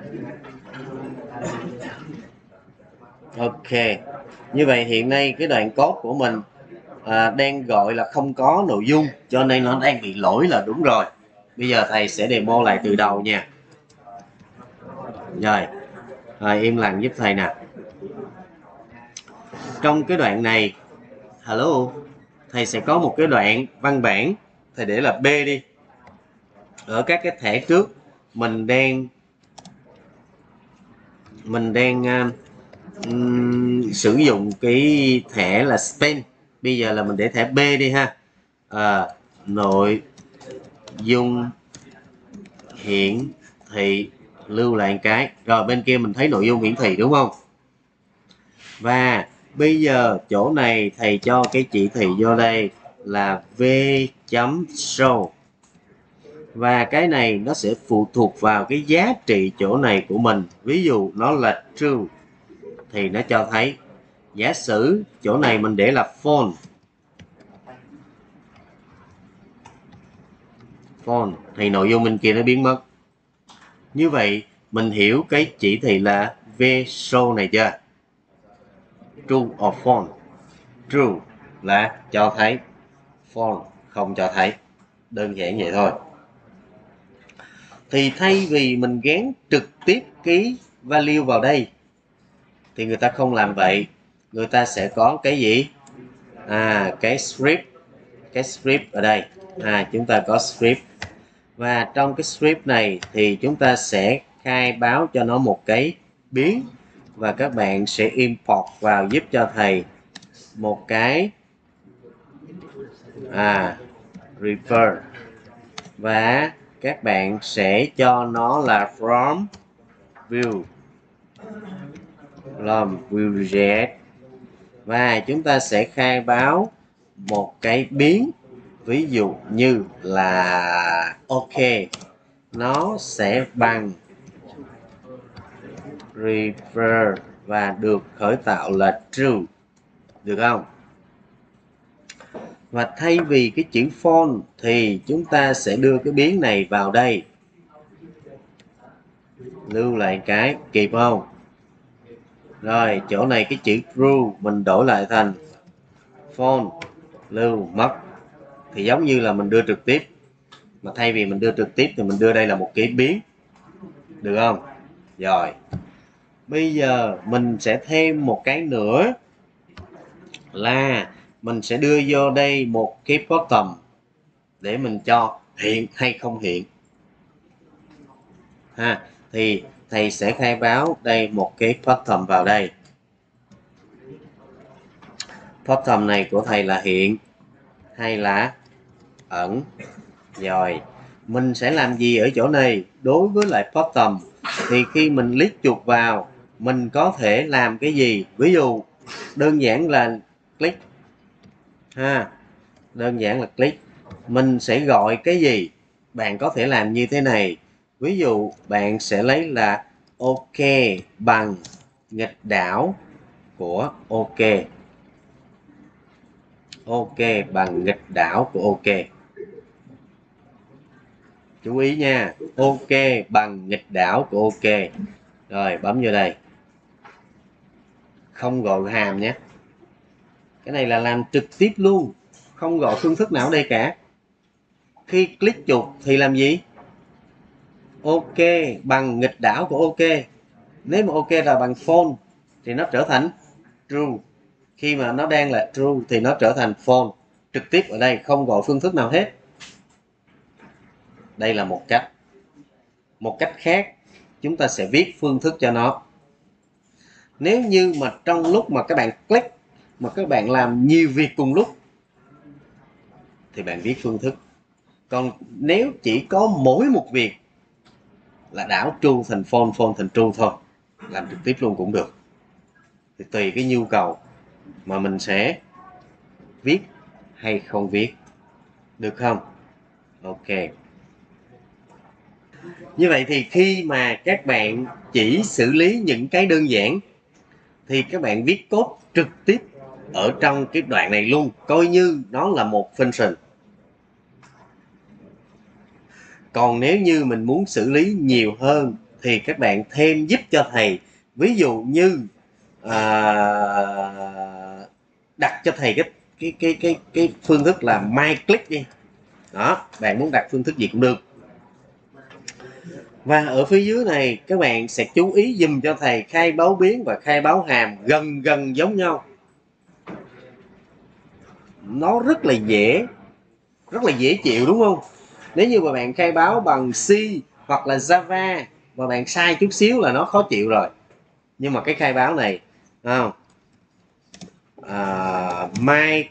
Ok, như vậy hiện nay cái đoạn code của mình đang gọi là không có nội dung, cho nên nó đang bị lỗi là đúng rồi. Bây giờ thầy sẽ demo lại từ đầu nha. Rồi, im lặng giúp thầy nè. Trong cái đoạn này, hello, thầy sẽ có một cái đoạn văn bản, thầy để là B đi. Ở các cái thẻ trước mình đang sử dụng cái thẻ là spend. Bây giờ là mình để thẻ B đi ha. Nội dung hiển thị, lưu lại cái. Rồi bên kia mình thấy nội dung hiển thị đúng không? Và bây giờ chỗ này thầy cho cái chỉ thị vô đây là v.show. Và cái này nó sẽ phụ thuộc vào cái giá trị chỗ này của mình. Ví dụ nó là true thì nó cho thấy. Giả sử chỗ này mình để là font thì nội dung bên kia nó biến mất. Như vậy mình hiểu cái chỉ thị là v-show này chưa? True or false? True là cho thấy, false không cho thấy. Đơn giản vậy thôi. Thì thay vì mình gán trực tiếp cái value vào đây thì người ta không làm vậy. Người ta sẽ có cái gì? Cái script. Cái script ở đây. Chúng ta có script. Và trong cái script này thì chúng ta sẽ khai báo cho nó một cái biến. Và các bạn sẽ import vào giúp cho thầy một cái refer. Và các bạn sẽ cho nó là from view.js. Và chúng ta sẽ khai báo một cái biến, ví dụ như là ok, nó sẽ bằng refer và được khởi tạo là true, được không? Và thay vì cái chữ font thì chúng ta sẽ đưa cái biến này vào đây, lưu lại cái, kịp không? Rồi chỗ này cái chữ true mình đổi lại thành font, lưu mất. Thì giống như là mình đưa trực tiếp, mà thay vì mình đưa trực tiếp thì mình đưa đây là một cái biến, được không? Rồi bây giờ mình sẽ thêm một cái nữa là mình sẽ đưa vô đây một cái bottom để mình cho hiện hay không hiện thì thầy sẽ khai báo đây một cái bottom vào đây. Bottom này của thầy là hiện hay là ẩn? Rồi mình sẽ làm gì ở chỗ này? Đối với lại bottom thì khi mình click chuột vào mình có thể làm cái gì? Ví dụ đơn giản là click đơn giản là click. Mình sẽ gọi cái gì? Bạn có thể làm như thế này. Ví dụ bạn sẽ lấy là ok bằng nghịch đảo của ok. Ok bằng nghịch đảo của ok. Chú ý nha, ok bằng nghịch đảo của ok. Rồi bấm vô đây. Không gọi hàm nhé. Cái này là làm trực tiếp luôn, không gọi phương thức nào ở đây cả. Khi click chuột thì làm gì? Ok bằng nghịch đảo của ok. Nếu mà ok là bằng false thì nó trở thành true. Khi mà nó đang là true thì nó trở thành false. Trực tiếp ở đây không gọi phương thức nào hết. Đây là một cách. Một cách khác chúng ta sẽ viết phương thức cho nó. Nếu như mà trong lúc mà các bạn click mà các bạn làm nhiều việc cùng lúc thì bạn viết phương thức. Còn nếu chỉ có mỗi một việc là đảo true thành false, false thành true thôi, làm trực tiếp luôn cũng được. Thì tùy cái nhu cầu mà mình sẽ viết hay không viết, được không? Ok. Như vậy thì khi mà các bạn chỉ xử lý những cái đơn giản thì các bạn viết code trực tiếp ở trong cái đoạn này luôn, coi như nó là một function. Còn nếu như mình muốn xử lý nhiều hơn thì các bạn thêm giúp cho thầy, ví dụ như đặt cho thầy cái phương thức là my click đi. Đó, bạn muốn đặt phương thức gì cũng được. Và ở phía dưới này các bạn sẽ chú ý dùm cho thầy khai báo biến và khai báo hàm gần gần giống nhau. Nó rất là dễ chịu đúng không? Nếu như mà bạn khai báo bằng C hoặc là Java mà bạn sai chút xíu là nó khó chịu rồi. Nhưng mà cái khai báo này không? My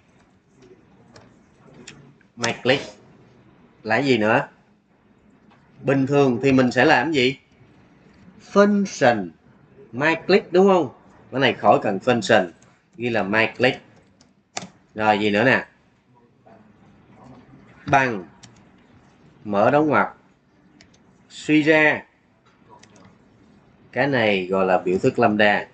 click là gì nữa? Bình thường thì mình sẽ làm gì? Function my click đúng không? Cái này khỏi cần function, ghi là my click. Rồi gì nữa nè? Bằng mở đóng ngoặc suy ra, cái này gọi là biểu thức lambda.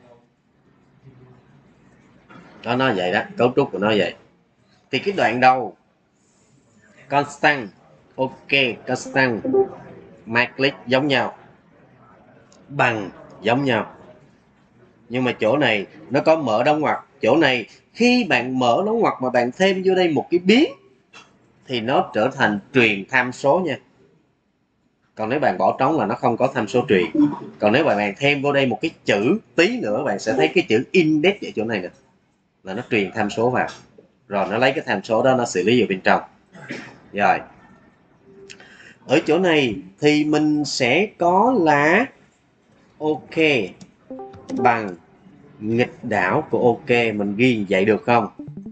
Nó vậy đó, cấu trúc của nó vậy. Thì cái đoạn đầu constant, ok, constant, my click giống nhau, bằng giống nhau, nhưng mà chỗ này nó có mở đóng ngoặc. Chỗ này khi bạn mở đóng ngoặc mà bạn thêm vô đây một cái biến thì nó trở thành truyền tham số nha. Còn nếu bạn bỏ trống là nó không có tham số truyền. Còn nếu bạn thêm vô đây một cái chữ tí nữa, bạn sẽ thấy cái chữ index ở chỗ này nè, là nó truyền tham số vào, rồi nó lấy cái tham số đó nó xử lý vào bên trong. Rồi ở chỗ này thì mình sẽ có là ok bằng nghịch đảo của ok. Mình ghi vậy được không?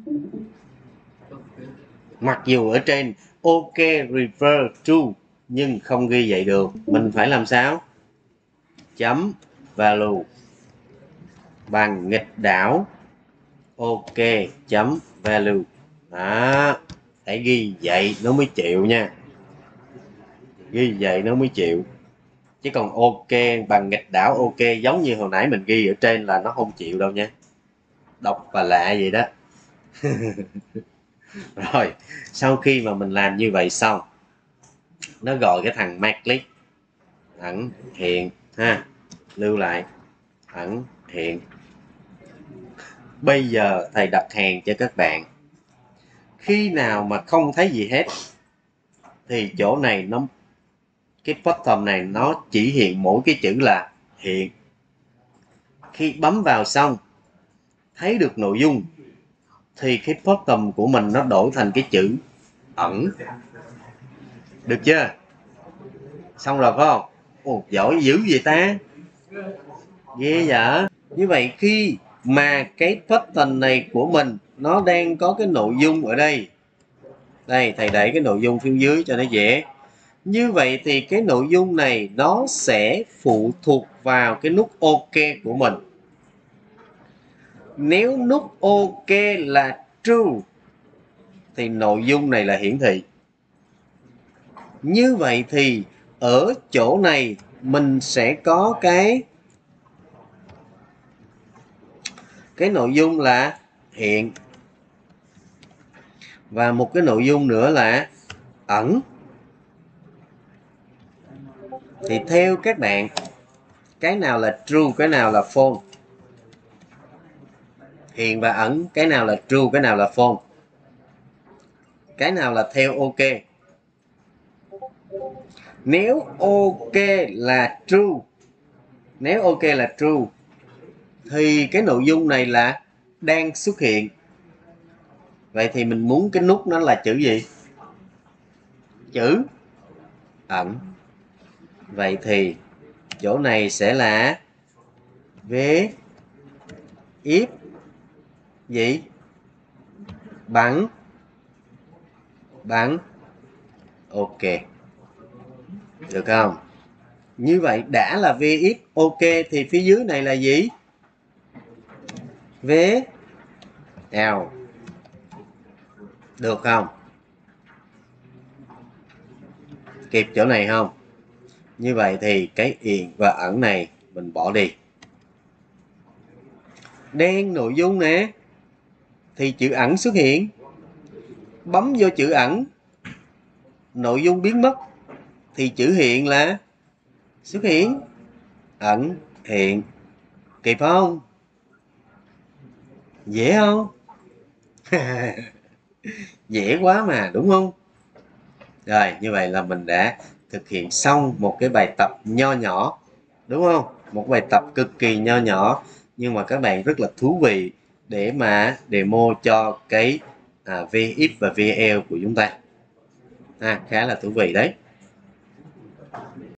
Mặc dù ở trên ok refer to nhưng không ghi vậy được. Mình phải làm sao? Chấm value bằng nghịch đảo ok chấm value. Đó, phải ghi vậy nó mới chịu nha. Ghi vậy nó mới chịu. Chứ còn ok bằng nghịch đảo ok giống như hồi nãy mình ghi ở trên là nó không chịu đâu nha. Độc và lạ vậy đó. Rồi, sau khi mà mình làm như vậy xong, nó gọi cái thằng MacClick ẩn hiện ha, lưu lại ẩn hiện. Bây giờ thầy đặt hàng cho các bạn. Khi nào mà không thấy gì hết thì chỗ này nó, cái bottom này nó chỉ hiện mỗi cái chữ là hiện. Khi bấm vào xong thấy được nội dung thì cái bottom của mình nó đổi thành cái chữ ẩn. Được chưa? Xong rồi phải không? Ồ, giỏi dữ vậy ta, ghê vậy. Như vậy khi mà cái button này của mình nó đang có cái nội dung ở đây, đây thầy đẩy cái nội dung phía dưới cho nó dễ. Như vậy thì cái nội dung này nó sẽ phụ thuộc vào cái nút ok của mình. Nếu nút ok là true thì nội dung này là hiển thị. Như vậy thì ở chỗ này mình sẽ có cái nội dung là hiện, và một cái nội dung nữa là ẩn. Thì theo các bạn, cái nào là true, cái nào là false? Hiện và ẩn, cái nào là true, cái nào là false? Cái nào là theo ok? Nếu ok là true, nếu ok là true thì cái nội dung này là đang xuất hiện. Vậy thì mình muốn cái nút nó là chữ gì? Chữ ẩn. Vậy thì chỗ này sẽ là vế if gì? Bằng ok. Được không? Như vậy đã là vif ok thì phía dưới này là gì? Vế L. Được không? Kịp chỗ này không? Như vậy thì cái hiện và ẩn này mình bỏ đi. Đen nội dung nè thì chữ ẩn xuất hiện. Bấm vô chữ ẩn, nội dung biến mất thì chữ hiện là Xuất hiện, ẩn hiện, kịp không? Dễ không? Dễ quá mà, đúng không? Rồi, như vậy là mình đã thực hiện xong một cái bài tập nho nhỏ, đúng không? Một bài tập cực kỳ nho nhỏ nhưng mà các bạn rất là thú vị để mà demo cho cái VX và VL của chúng ta. Khá là thú vị đấy.